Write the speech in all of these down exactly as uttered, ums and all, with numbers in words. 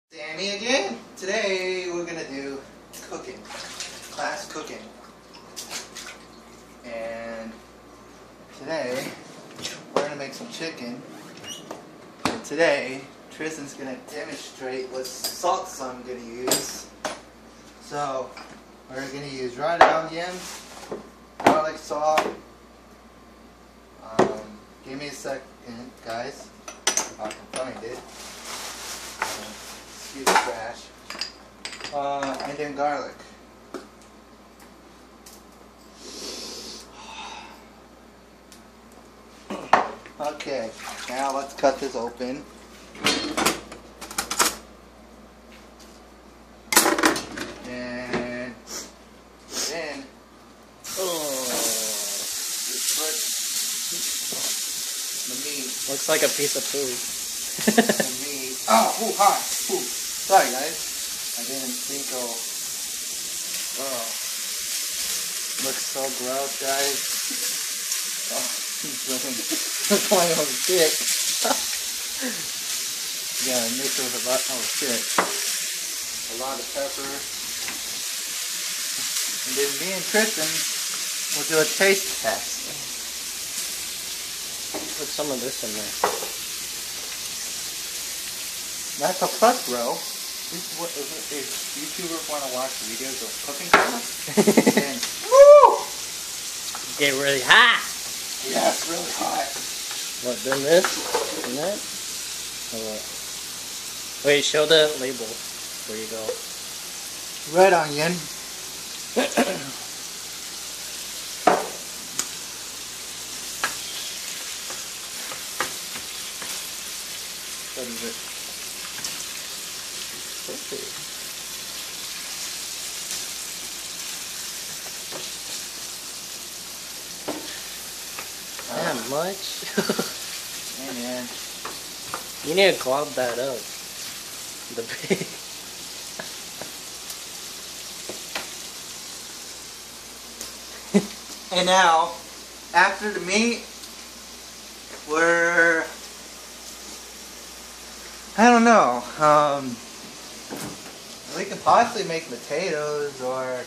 Sammy again. Today we're gonna do cooking, class cooking, and today we're gonna make some chicken. And today Tristan's gonna demonstrate what salts I'm gonna use. So we're gonna use red onions, garlic salt. Um, give me a second, guys, if I can find it. Excuse the trash. Uh, and then garlic. Okay, now let's cut this open. And then Oh, put the meat. looks like a piece of food. The meat. Oh, ooh, hot. Ooh. Sorry, guys. I didn't sprinkle. Oh, looks so gross, guys. Oh, he's going over shit. Yeah, mix it with a lot. Oh shit. A lot of pepper. And then me and Tristan will do a taste test. Put some of this in there. That's a plus, bro. This is what if, if YouTubers want to watch videos of cooking class, then woo! Get really hot. Yeah, it's really hot. What, then this? And that? Or what? Wait, show the label. Where you go. Red onion. What is it? Not much. Hey man. You need to glob that up. The pig. And now, after the meat, we're I don't know. Um, we can possibly make potatoes or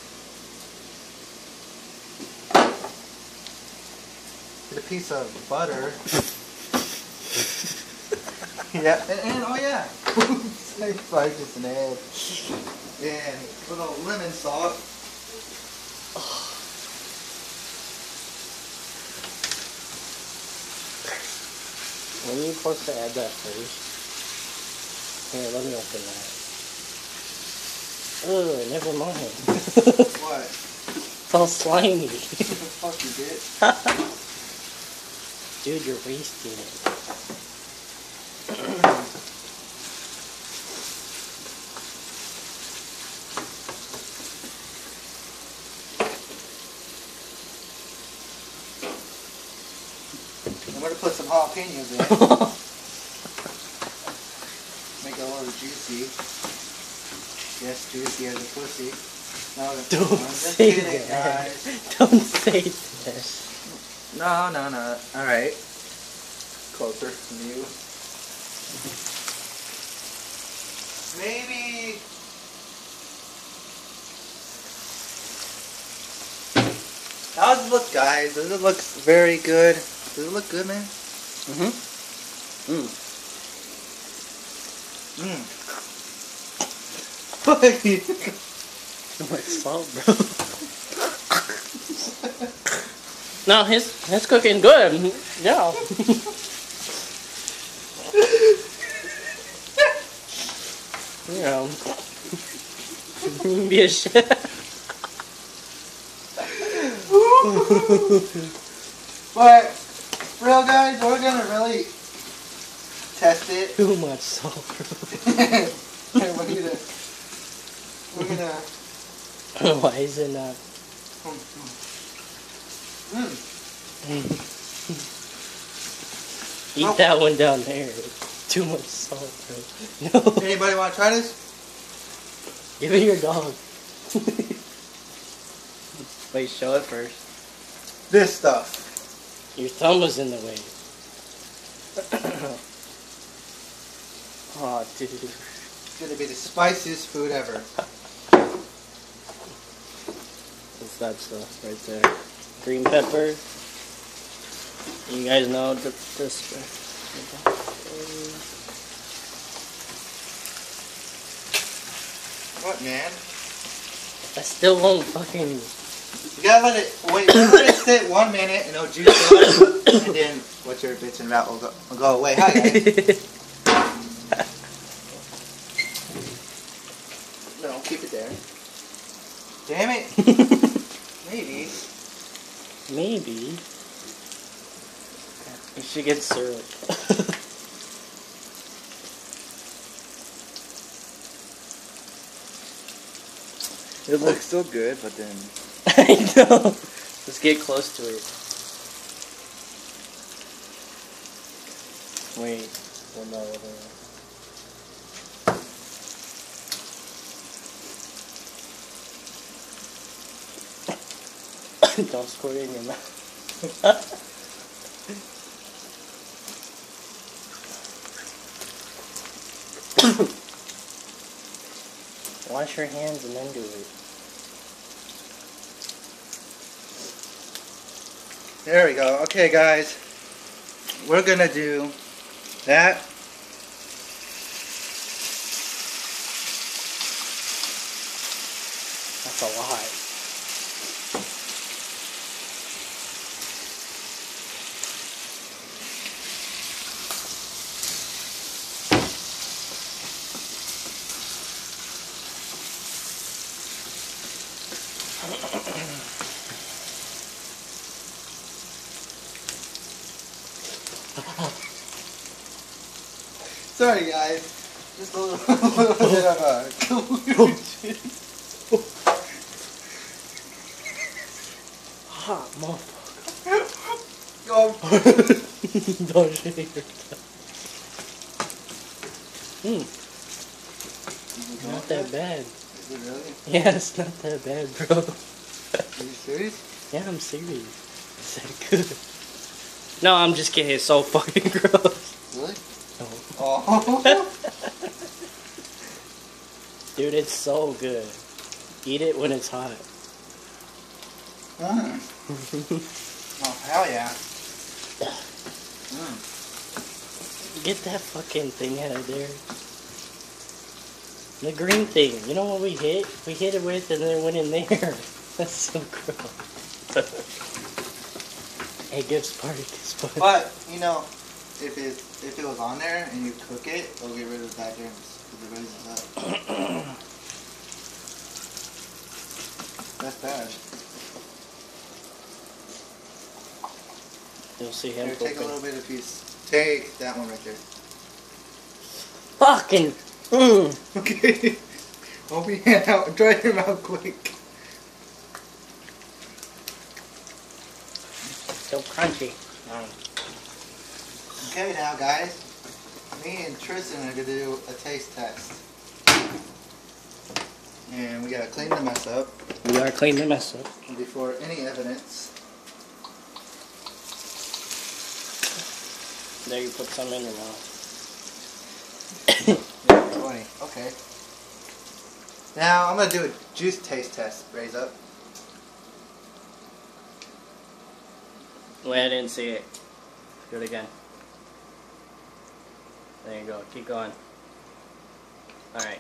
get a piece of butter. Yeah, and, and oh yeah, like just an egg and a little lemon salt. When are you supposed to add that first? Here, let me open that. Ugh, never mind. What? It's all slimy. Fuck you, bitch. Dude, you're wasting it. I'm gonna put some jalapenos in. Make it a little juicy. Yes, juicy as a pussy. No, Don't I'm just say kidding, that. guys. Don't say that. No, no, no. Alright. Closer from you. Maybe. How's it look, guys? Does it look very good? Does it look good, man? Mm-hmm. Mm. Mmm. Too much salt, bro. No, his his cooking good. Yeah. You know, be a chef. But, real guys, we're gonna really test it. Too much salt, bro. we're gonna, we're gonna. Why is it not? Mm. Eat Nope. that one down there. Too much salt, bro. No. Anybody want to try this? Give it your dog. Wait, show it first. This stuff. Your thumb was in the way. Oh, dude. gonna be the spiciest food ever. What's that stuff right there? Green pepper. You guys know that this. What, man? I still won't fucking. You gotta let it wait. You gotta let it sit one minute and it'll juice up, and then what you're bitching about will go, will go away. Hi guys. No, keep it there. Damn it. Maybe. Maybe. You should get syrup. It looks so good, but then... I know. Let's get close to it. Wait. Well, no, whatever. Don't squirt it in your mouth. Wash your hands and then do it. There we go. Okay, guys. We're gonna do that. That's a lot. Sorry, guys. Just a little, little bit of a collusion. Hot motherfucker. Oh. Don't shake yourself. Hmm. Not that bad. Is it really? Yeah, it's not that bad, bro. Are you serious? Yeah, I'm serious. Is that good? No, I'm just kidding. It's so fucking gross. Really? No. Oh. Dude, it's so good. Eat it when it's hot. Mm. Oh, hell yeah. Mm. Get that fucking thing out of there. The green thing. You know what we hit? We hit it with and then it went in there. That's so gross. Hey, give Spartacus Spartacus. But, you know, if it if it was on there and you cook it, it'll get rid of bad germs. Because it raises up. That's bad. You'll see him Here, take a cooking. little bit of piece. Take that one right there. Fucking. Mm. Okay. Open your hand out and try your mouth quick. So crunchy. Um, Okay, now guys, me and Tristan are gonna do a taste test, and we gotta clean the mess up we gotta clean the mess up. before any evidence. There, you put some in your mouth. twenty. Okay. Now I'm gonna do a juice taste test. Raise up. Wait, I didn't see it. Do it again. There you go. Keep going. Alright.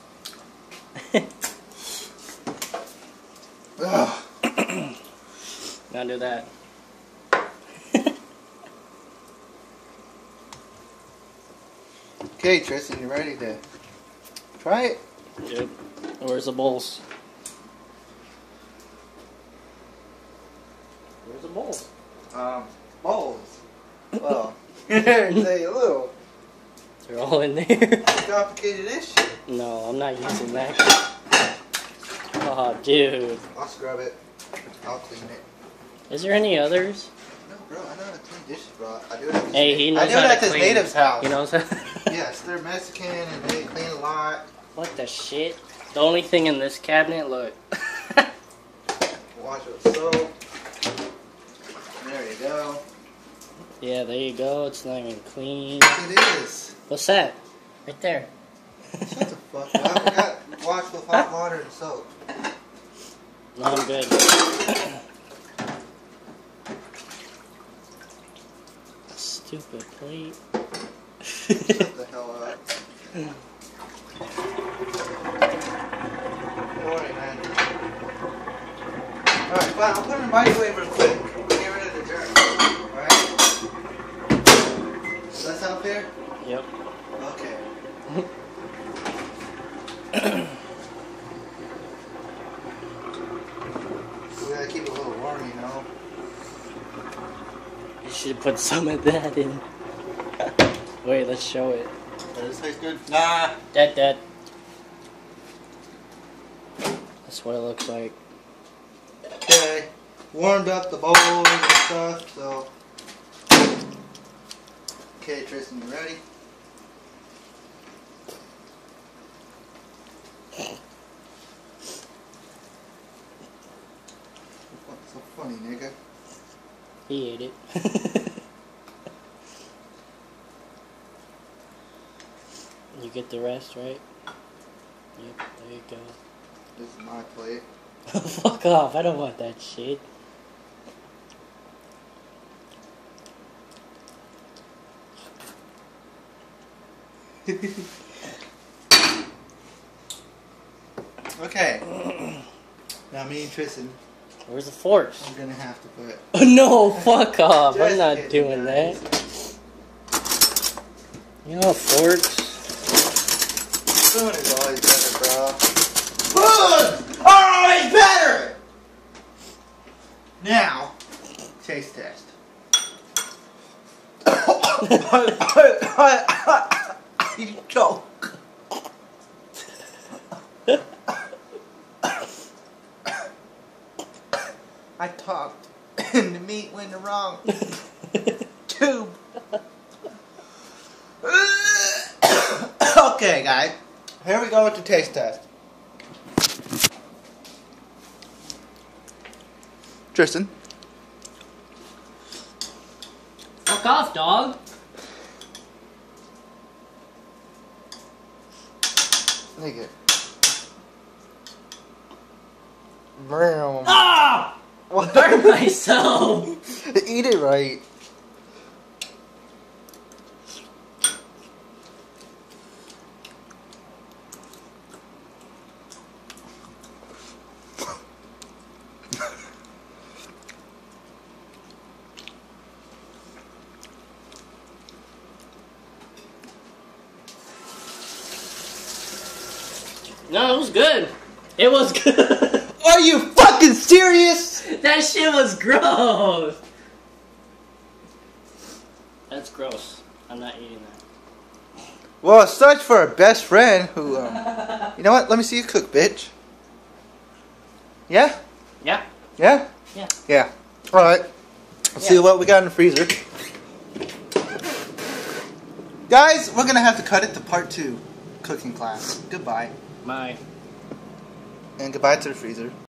Ugh. Now do that. Okay, Tristan, you ready to try it? Yep. Where's the bowls? Where's the bowls? Um, bowls. Well, say a little. They're all in there. Complicated this shit. No, I'm not using that. Oh, dude. I'll scrub it. I'll clean it. Is there any others? No, bro, I know how to clean dishes, bro. I do it at this, Hey, he knows I do how it to at this clean. native's house. He knows how. Yes, they're Mexican and they clean a lot. What the shit? The only thing in this cabinet, look. Wash with soap. There you go. Yeah, there you go. It's not even clean. It is. What's that? Right there. Shut the fuck fuck it up. I got washed with hot water and soap. No, I'm good. Stupid plate. Shut the hell up. Alright, man. Alright, fine. I'll put it in the microwave real quick. Get rid of the jerk. Alright? Does that sound fair? Yep. Okay. We gotta keep it a little warm, you know? You should put some of that in. Wait, let's show it. Does this taste good? Nah. That, that. That's what it looks like. Okay. Warmed up the bowls and stuff, so. Okay, Tristan, you ready? What's so funny, nigga? He ate it. You get the rest, right? Yep, there you go. This is my plate. Fuck off, I don't want that shit. Okay. Now me and Tristan, Where's the forks? I'm gonna have to put. No, fuck off. I'm Just not kidding, doing guys. that. You know, forks. Spoon is always better, bro. Spoons are always better! Now, taste test. You choke. I talked and the meat went the wrong tube. Okay, guys. Here we go with the taste test. Tristan. Fuck off, dog. Nigga. Bam. Ah! I burned myself. Eat it right. No, it was good. It was good. Are you fucking serious? That shit was gross. That's gross. I'm not eating that. Well, such for a best friend who, um... you know what? Let me see you cook, bitch. Yeah? Yeah. Yeah? Yeah. Yeah. Alright. Let's see Yeah. what we got in the freezer. Guys, we're gonna have to cut it to part two. Cooking class. Goodbye. My. And goodbye to the freezer.